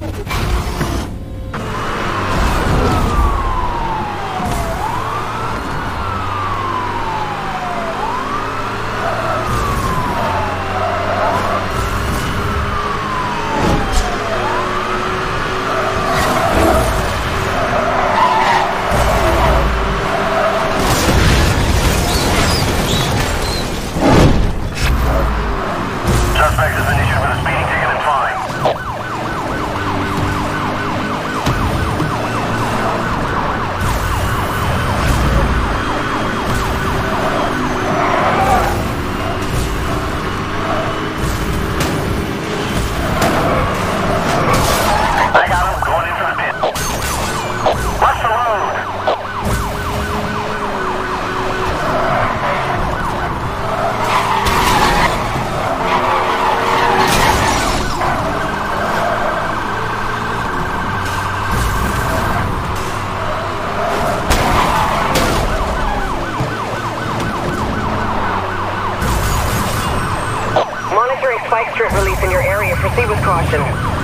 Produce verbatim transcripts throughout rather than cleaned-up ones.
Spike strip release in your area. Proceed with caution.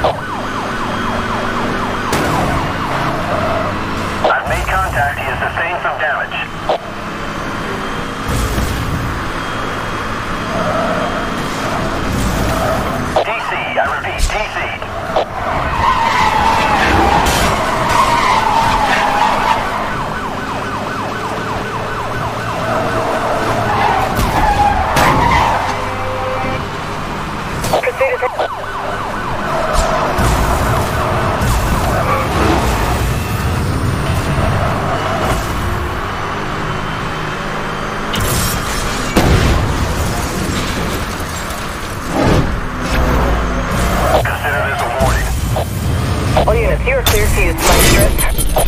I've made contact. He has sustained some damage. D C, I repeat, D C. All units, you are cleared to use spike strips.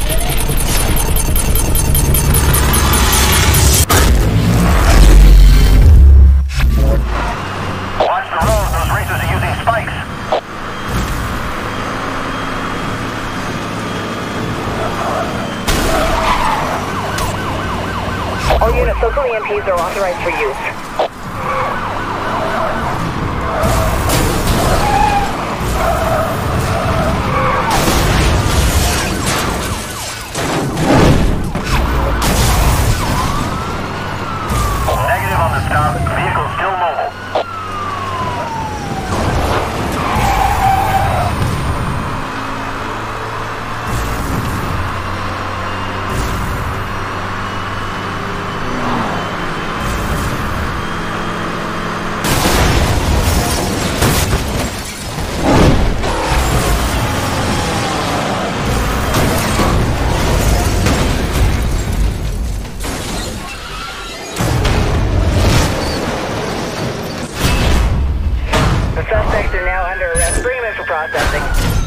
Watch the road, those racers are using spikes. All units, local E M Ps are authorized for use. Vehicle still mobile. Suspects are now under arrest. Bring them in for processing.